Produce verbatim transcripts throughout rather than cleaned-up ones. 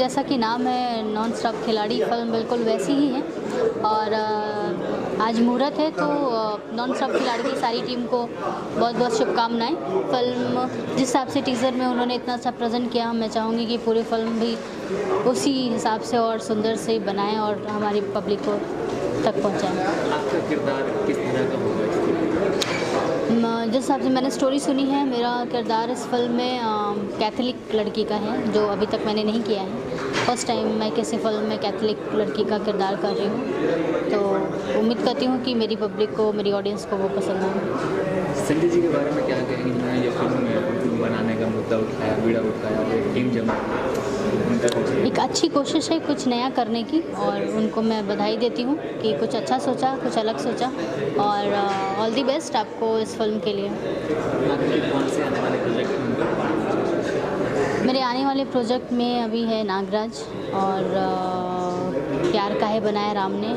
जैसा कि नाम है नॉन स्टॉप खिलाड़ी, फिल्म बिल्कुल वैसी ही है। और आज मुहूर्त है, तो नॉन स्टॉप खिलाड़ी की सारी टीम को बहुत बहुत शुभकामनाएं। फिल्म जिस हिसाब से टीज़र में उन्होंने इतना अच्छा प्रेजेंट किया, मैं चाहूँगी कि पूरी फिल्म भी उसी हिसाब से और सुंदर से बनाएं और हमारी पब्लिक को तक पहुँचाएँ। आपका किरदार किस तरह का होगा? जिस हिसाब से मैंने स्टोरी सुनी है, मेरा किरदार इस फिल्म में कैथोलिक लड़की का है, जो अभी तक मैंने नहीं किया है। फर्स्ट टाइम मैं किसी फिल्म में कैथोलिक लड़की का किरदार कर रही हूँ, तो उम्मीद करती हूँ कि मेरी पब्लिक को, मेरी ऑडियंस को वो पसंद आए। संजय जी के बारे में क्या कहेंगे, जिन्होंने ये फिल्म बनाने का मुद्दा उठाया, बीड़ा उठाया और एक टीम जमा? एक अच्छी कोशिश है कुछ नया करने की, और उनको मैं बधाई देती हूँ कि कुछ अच्छा सोचा, कुछ अलग सोचा, और ऑल दी बेस्ट आपको इस फिल्म के लिए। कौन से आने वाले प्रोजेक्ट में? मेरे आने वाले प्रोजेक्ट में अभी है नागराज, और प्यार काहे बनाया राम ने,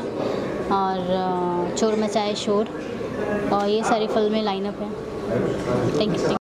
और चोर मचाए शोर, और ये सारी फिल्में लाइनअप हैं। Thank you.